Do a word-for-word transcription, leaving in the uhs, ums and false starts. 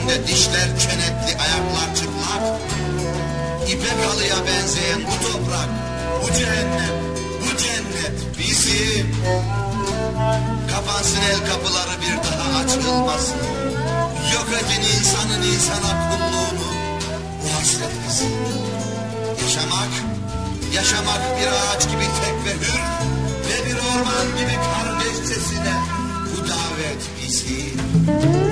üstünde dişler çenetli, ayaklar çıplak. İpek halıya benzeyen bu toprak, bu cehennem, bu cennet bizim. Kapansın el kapıları, bir daha açılmasın. Yok edin insanın insana kulluğunu, bu hasret bizim. Yaşamak, yaşamak bir ağaç gibi tek ve hür ve bir orman gibi kardeşçesine, bu davet bizim.